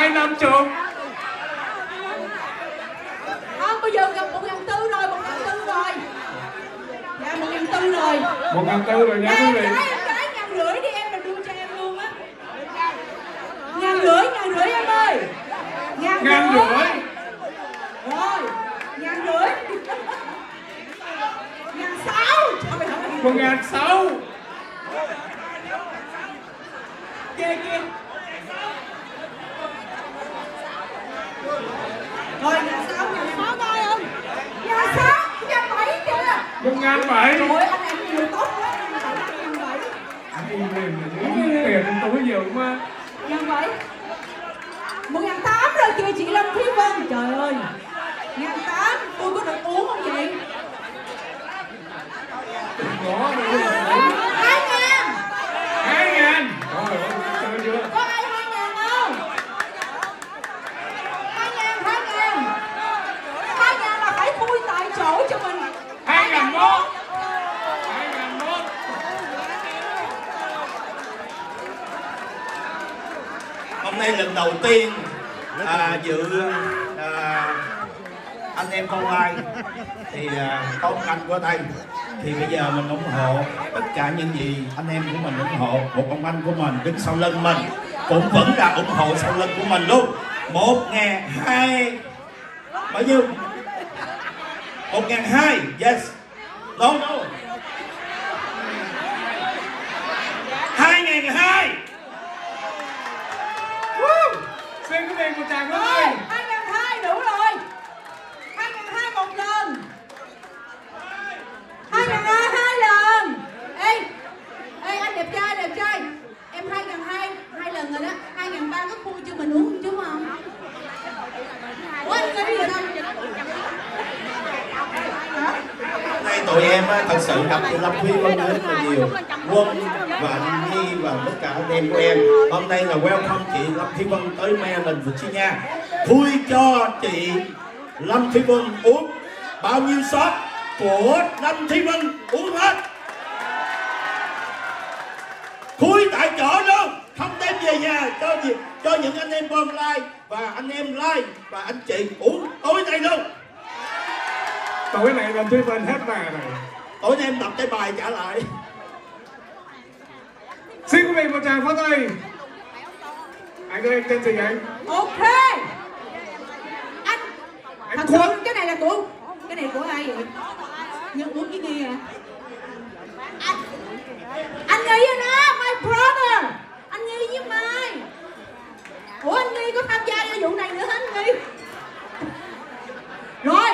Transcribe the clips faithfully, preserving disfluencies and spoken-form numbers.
hai năm chục. Không, bây giờ gặp một ngàn tư rồi, một ngàn tư rồi. Dạ, một ngàn tư rồi. Một ngàn tư rồi nha quý vị. Em gái ngàn rưỡi đi em, là đưa cho em luôn á. Ngàn rưỡi, ngàn rưỡi em ơi. Ngàn, ngàn rưỡi. Rồi, ngàn rưỡi. Ngàn sáu. Một ngàn sáu. Kia kia. Rồi, ngàn sáu, ngàn sáu coi không? Ngàn sáu, ngàn bảy kìa. Một ngàn bảy. Trời ơi, anh em nhiều tốt quá. Ngàn bảy. Anh đi liền mà muốn tiền trong túi nhiều mà. Ngàn bảy. Một ngàn tám rồi kìa chị Lâm Thúy Vân. Trời ơi. Ngàn tám, tôi có được uống không vậy? Có hai ngàn. Hai ngàn. Trời ơi, chơi chưa? Có ai hai ngàn không? Hai ngàn, hai ngàn. Hai ngàn là phải khui tại chỗ cho mình. Hai ngàn một. Hai ngàn một. Hôm nay lần đầu tiên à, dự à, anh em con lai thì à, có một anh của đây, thì bây giờ mình ủng hộ tất cả những gì anh em của mình ủng hộ. Một ông anh của mình đứng sau lưng mình cũng vẫn là ủng hộ sau lưng của mình luôn. Một ngàn hai bao nhiêu? Một ngàn hai. Yes. No no. Hai ngàn hai. Xin quý vị một tràng pháo Rồi, tay. hai ngàn hai đủ rồi. Hai ngàn hai một lần. Hai ngàn hai hai lần. Ê, ê anh đẹp trai, đẹp trai. Em hai ngàn hai hai lần rồi đó. Hai ngàn ba có khui cho mình uống chứ không? Ủa anh nghĩ gì đâu? Nay tụi em thật sự gặp chị Lâm Thúy Vân rất là nhiều. Quân và anh Nhi và tất cả anh em của em. Hôm nay là welcome chị Lâm Thúy Vân tới Maryland, Virginia. Khui cho chị Lâm Thúy Vân uống bao nhiêu shot của Lâm Thúy Vân uống hết. Khui tại chỗ luôn, không đem về nhà, cho cho những anh em bom like và anh em like và anh chị uống tối nay luôn. Tối này Lâm Thúy Vân hết bà rồi. Tối nay em đọc cái bài trả lại. Xin quý vị một tràng pháo tay. Anh ơi, tên gì anh? Ok. Anh, Anh thật Quân. sự cái này là của, cái này của ai vậy? Nhân uống cái Nghi à? Anh, anh Nghi với nó, my brother. Anh Nghi với Mai. Ủa anh Nghi có tham gia vào vụ này nữa hả anh Nghi? Rồi.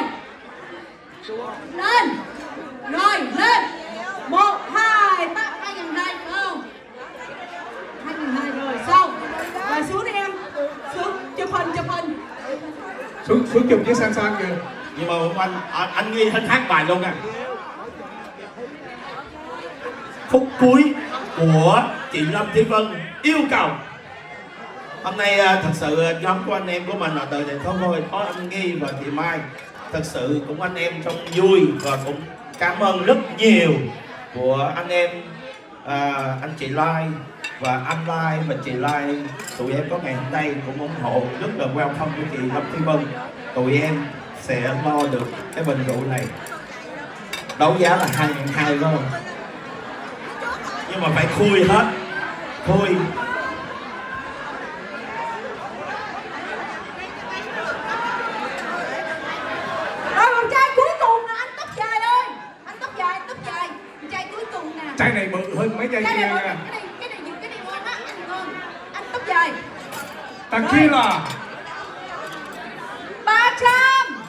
Lên. Rồi, lên. Một, hai, ba, hai ngàn hai, phải không? Hai ngàn hai rồi, xong. Rồi xuống đi em. Xuống, chụp hình, chụp hình. Xuống, xuống chụp chiếc sang sang kìa. Nhưng mà ông anh, anh, anh Nghi hết hát bài luôn nè. Phút cuối của chị Lâm Thúy Vân yêu cầu. Hôm nay thật sự nhóm của anh em của mình là từ thành phố thôi, có anh Nghi và chị Mai. Thật sự cũng anh em trong vui và cũng cảm ơn rất nhiều của anh em à, anh chị Lai và anh Lai và chị Lai. Tụi em có ngày hôm nay cũng ủng hộ rất là welcome của chị Lâm Thúy Vân. Tụi em sẽ lo được cái bình rượu này. Đấu giá là hai ngàn hai phải không? Nhưng mà phải khui hết. Khui. Chai này bự hơn mấy chai kia nha. Cái này, cái này, cái này ngon á, anh ngon. Anh tóc dài. Tequila. ba trăm.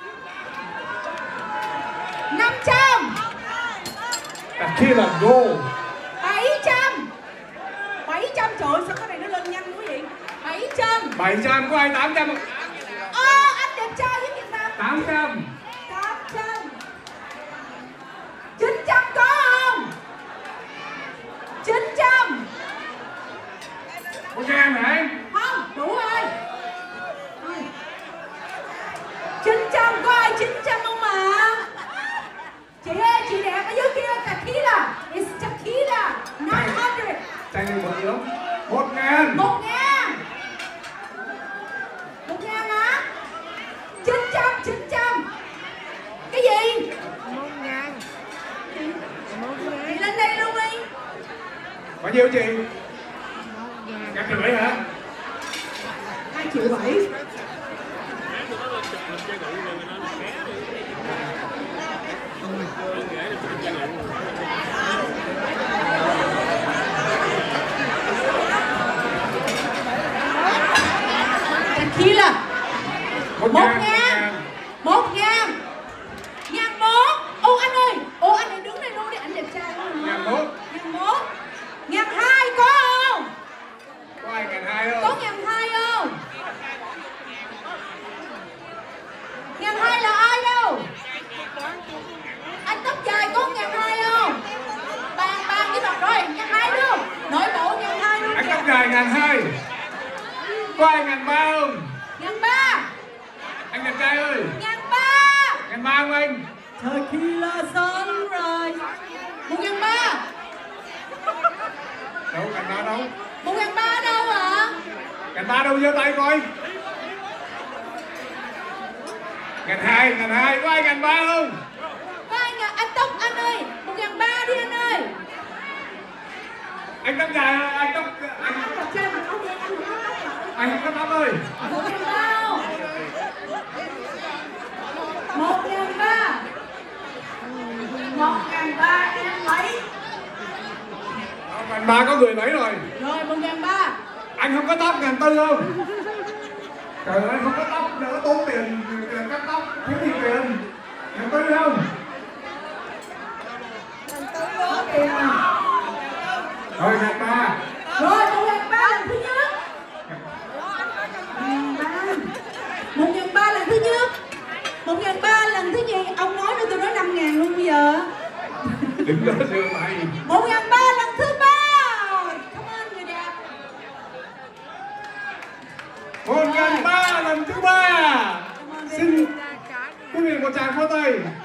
năm trăm. Tequila Gold. bảy trăm. bảy trăm, trời ơi, sao cái này nó lên nhanh quý vị. bảy trăm. bảy trăm, có ai tám trăm không? Ờ, anh đẹp trai với Việt Nam. tám trăm. tám trăm. chín trăm có không? chín trăm. Một ngàn hả anh? Không, đủ rồi. chín trăm có ai chín trăm không mà? Chị ơi, chị đẹp ở dưới kia, tequila. It's tequila. chín trăm. Chai này bự lắm. Một ngàn. Một ngàn. Bao nhiêu chị? Ngàn triệu bảy hả? Hai triệu bảy. Tequila. Một Một ngàn. ngàn. Một ngàn. Ngàn một. Ô anh ơi. Ô anh ơi đứng đây luôn đi, anh đẹp trai quá. Ngàn một. Ngàn một. Ngàn hai có không? Có ai ngàn hai không? Có ngàn hai không? Ngàn hai là ai đâu? Anh tóc dài có ngàn hai không? Bàn bàn với bạn rồi, ngàn hai luôn. Nội bộ ngàn hai luôn. Anh tóc dài ngàn hai. Có ai ngàn ba không? Ngàn ba. Anh đẹp trai ơi. Ngàn ba. Ngàn ba không anh? Tequila sunrise. Một ngàn ba. Đâu ngàn ba đâu? Một ngàn ba đâu hả? Ngàn ba đâu, giơ tay coi. Ngàn hai, ngàn hai, có ai ngàn ba không? Có ai ngàn, anh tóc anh ơi. Một ngàn ba đi anh ơi. Anh tóc dài, anh tóc anh Anh đẹp trai mà không đen, anh không có tóc hả? anh không có tóc ơi. Một ngàn ba không? Một ngàn ba. Một ngàn ba em lấy. Ngàn ba có người lấy rồi. Rồi một ngàn ba. Anh không có tóc ngàn tư không? Trời ơi, không có tóc, đỡ tốn tiền, tiền cắt tóc, thiếu gì tiền. Ngàn tư không? Có tiền à? Rồi ngàn ba. Rồi một ngàn ba lần thứ nhất. Một ngàn ba. Một ngàn ba lần thứ nhất. Một ngàn ba lần thứ nhì. Ông nói nữa tôi nói năm ngàn luôn bây giờ. Đừng có đưa tay. Một ngàn ba lần thứ ba. Cảm ơn người đẹp. Một ngàn ba lần thứ ba. Xin quý vị một tràng pháo tay.